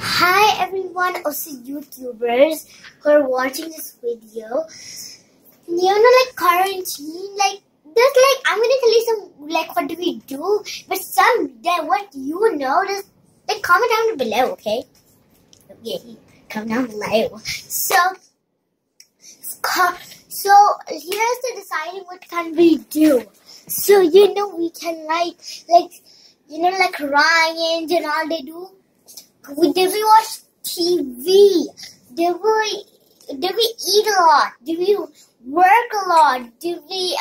Hi everyone, also YouTubers who are watching this video. Quarantine, I'm gonna tell you some what do we do, but what you know, just comment down below, okay? Yeah, comment down below. So here's the deciding what can we do. So we can Ryan and all they do. Did we watch TV? Did we eat a lot? Did we work a lot? Did we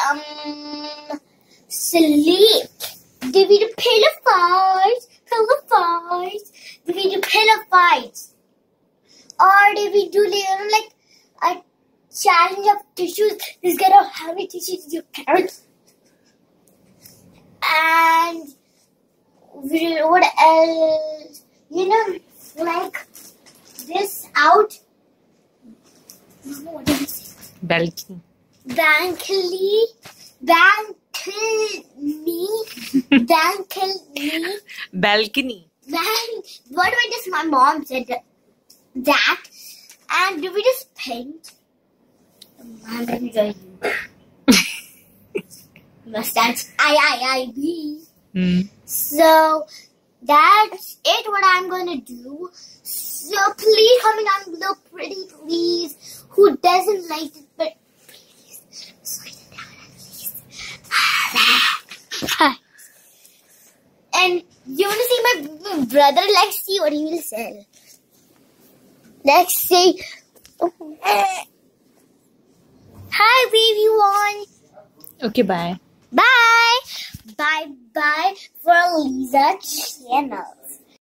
sleep? Did we do pillow fights? Did we do pillow fights? Or did we do a challenge of tissues? Just get out how many tissues you carry. And what else? This out. What did I say? Balcony. Balcony. What do I just? My mom said that. And do we just paint? I'm gonna enjoy you. Mustache. I. So that's it. What I'm gonna do. So please comment down below, pretty please. Who doesn't like it, but please slide it down at least. And you wanna see my brother? Let's see what he will say. Let's see. Hi, everyone. Okay, bye. Bye. Bye for Aliza channel.